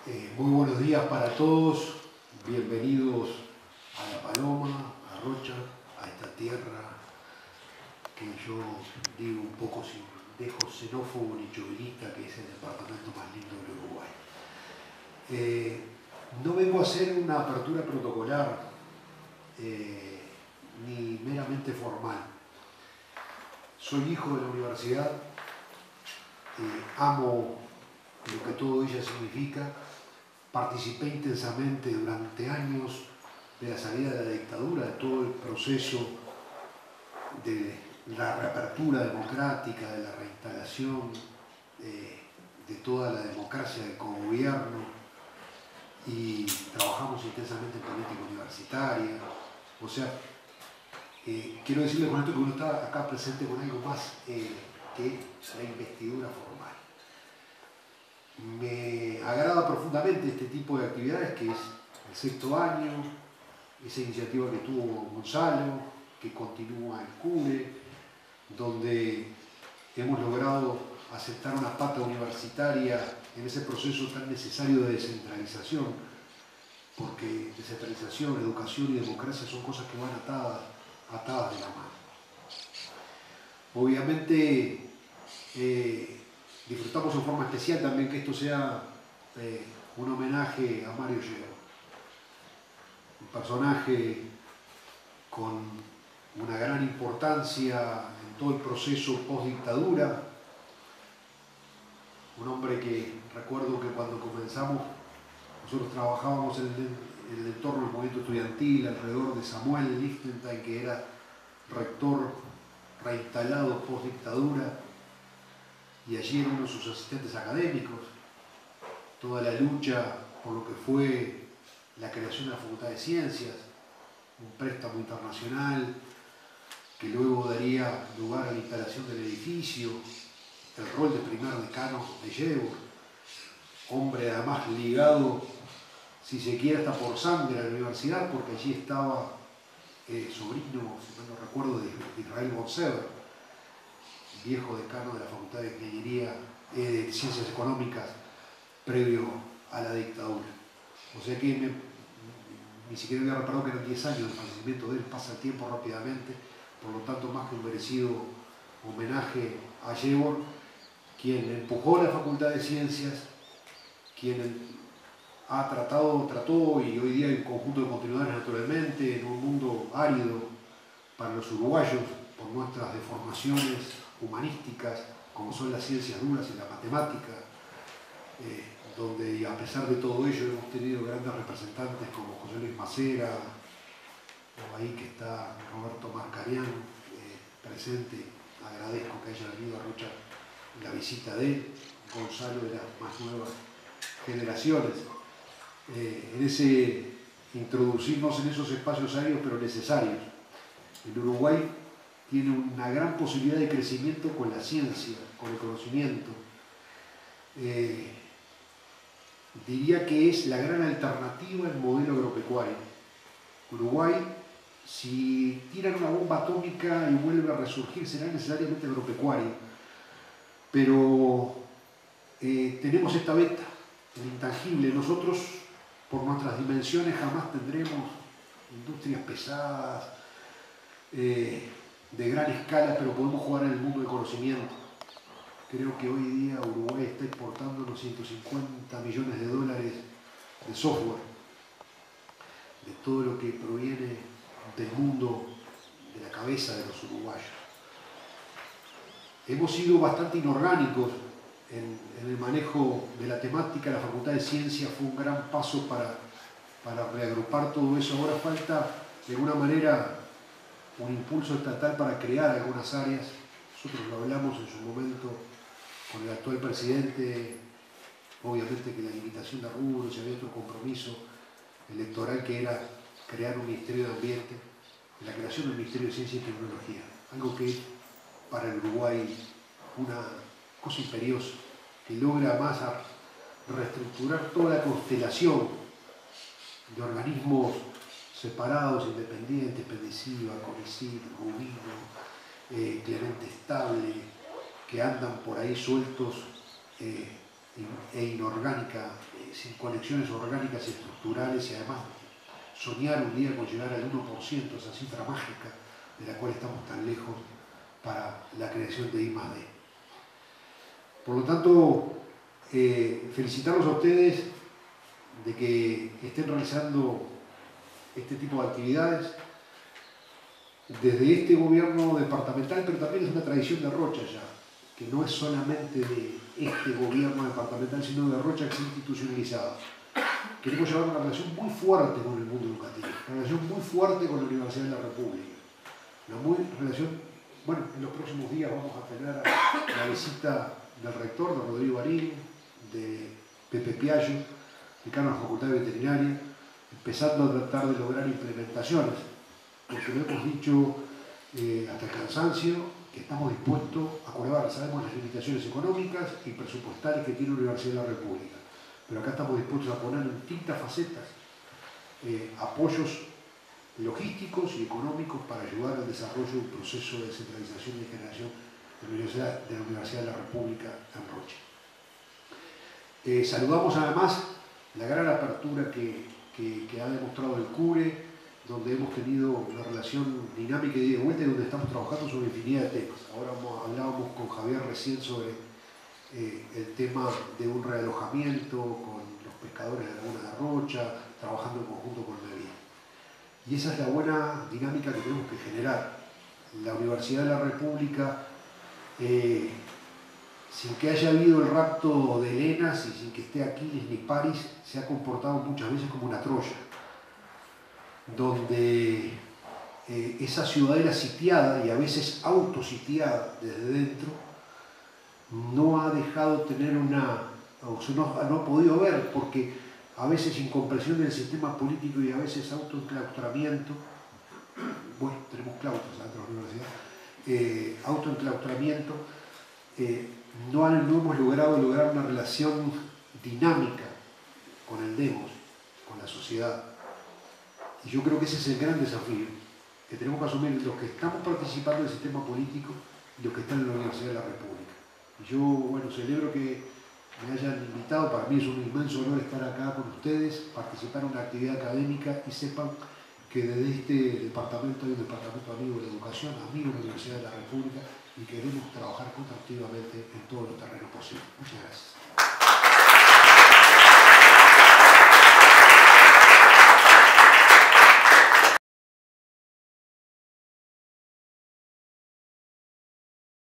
Muy buenos días para todos, bienvenidos a La Paloma, a Rocha, a esta tierra que yo digo un poco sin dejo xenófobo ni chauvinista, que es el departamento más lindo del Uruguay. No vengo a hacer una apertura protocolar ni meramente formal. Soy hijo de la universidad, amo lo que todo ella significa. Participé intensamente durante años de la salida de la dictadura, de todo el proceso de la reapertura democrática, de la reinstalación de toda la democracia del cogobierno, y trabajamos intensamente en política universitaria. O sea, quiero decirles con esto que uno está acá presente con algo más que la investidura formal. Me agrada profundamente este tipo de actividades, que es el sexto año, esa iniciativa que tuvo Gonzalo, que continúa el CURE, donde hemos logrado aceptar una pata universitaria en ese proceso tan necesario de descentralización, porque descentralización, educación y democracia son cosas que van atadas de la mano. Obviamente, disfrutamos en forma especial también que esto sea un homenaje a Mario Yeo, un personaje con una gran importancia en todo el proceso post-dictadura, un hombre que recuerdo que cuando comenzamos nosotros trabajábamos en el entorno del movimiento estudiantil alrededor de Samuel Lichtenstein, que era rector reinstalado post-dictadura, y allí era uno de sus asistentes académicos. Toda la lucha por lo que fue la creación de la Facultad de Ciencias, un préstamo internacional que luego daría lugar a la instalación del edificio, el rol de primer decano de Yeo, hombre además ligado, si se quiere, hasta por sangre a la universidad, porque allí estaba sobrino, si no recuerdo, de Israel Bonsever, viejo decano de la Facultad de Ingeniería de Ciencias Económicas previo a la dictadura. O sea que ni siquiera había reparado que eran 10 años del fallecimiento de él, pasa el tiempo rápidamente, por lo tanto más que un merecido homenaje a Yeo, quien empujó la Facultad de Ciencias, quien trató y hoy día hay un conjunto de continuidades naturalmente en un mundo árido para los uruguayos por nuestras deformaciones humanísticas, como son las ciencias duras y la matemática, donde a pesar de todo ello hemos tenido grandes representantes como José Luis Macera, o ahí que está Roberto Marcarián presente. Agradezco que haya venido a Rocha la visita de él, Gonzalo de las más nuevas generaciones, introducirnos en esos espacios áridos pero necesarios. El Uruguay tiene una gran posibilidad de crecimiento con la ciencia, con el conocimiento. Diría que es la gran alternativa al modelo agropecuario. Uruguay, si tiran una bomba atómica y vuelve a resurgir, será necesariamente agropecuario. Pero tenemos esta beta, el intangible. Nosotros, por nuestras dimensiones, jamás tendremos industrias pesadas, de gran escala, pero podemos jugar en el mundo del conocimiento. Creo que hoy día Uruguay está exportando unos 150 millones de dólares de software, de todo lo que proviene del mundo, de la cabeza de los uruguayos. Hemos sido bastante inorgánicos en el manejo de la temática. La Facultad de Ciencias fue un gran paso para reagrupar todo eso. Ahora falta, de alguna manera, un impulso estatal para crear algunas áreas. Nosotros lo hablamos en su momento con el actual presidente, obviamente que la limitación de rubros, y había otro compromiso electoral que era crear un Ministerio de Ambiente, la creación del Ministerio de Ciencia y Tecnología, algo que es para el Uruguay una cosa imperiosa, que logra más reestructurar toda la constelación de organismos separados, independientes, Pendeciva, Conicid, Rubino, Clemente Estable, que andan por ahí sueltos e inorgánicamente sin conexiones orgánicas y estructurales, y además soñar un día con llegar al 1%, esa cifra mágica de la cual estamos tan lejos para la creación de I+D. Por lo tanto, felicitarlos a ustedes de que estén realizando este tipo de actividades desde este gobierno departamental, pero también es una tradición de Rocha ya, que no es solamente de este gobierno departamental, sino de Rocha que se ha institucionalizado. Queremos llevar una relación muy fuerte con el mundo educativo, una relación muy fuerte con la Universidad de la República. Bueno, en los próximos días vamos a tener la visita del rector, de Rodrigo Barín, de Pepe Piaggio, decano de la Facultad de Veterinaria, empezando a tratar de lograr implementaciones, porque lo hemos dicho hasta el cansancio, que estamos dispuestos a colaborar. Sabemos las limitaciones económicas y presupuestarias que tiene la Universidad de la República, pero acá estamos dispuestos a poner en distintas facetas apoyos logísticos y económicos para ayudar al desarrollo de un proceso de descentralización y de generación de la Universidad de la República en Rocha. Saludamos además la gran apertura que ha demostrado el CURE, donde hemos tenido una relación dinámica y de vuelta y donde estamos trabajando sobre infinidad de temas. Ahora hablábamos con Javier recién sobre el tema de un realojamiento con los pescadores de la Laguna de Rocha, trabajando en conjunto con Navidad. Y esa es la buena dinámica que tenemos que generar. La Universidad de la República, sin que haya habido el rapto de Helenas y sin que esté Aquiles ni París, se ha comportado muchas veces como una Troya, donde esa ciudadela sitiada y a veces autositiada desde dentro no ha dejado tener no ha podido ver, porque a veces incomprensión del sistema político y a veces autoenclaustramiento, bueno, tenemos claustros dentro de la universidad, autoenclaustramiento, no hemos logrado una relación dinámica con el demos, con la sociedad. Y yo creo que ese es el gran desafío que tenemos que asumir los que estamos participando del sistema político y los que están en la Universidad de la República. Y yo, bueno, celebro que me hayan invitado. Para mí es un inmenso honor estar acá con ustedes, participar en una actividad académica, y sepan que desde este departamento hay un departamento amigo de la educación, amigo de la Universidad de la República, y queremos trabajar constructivamente en todos los terrenos posibles. Muchas gracias.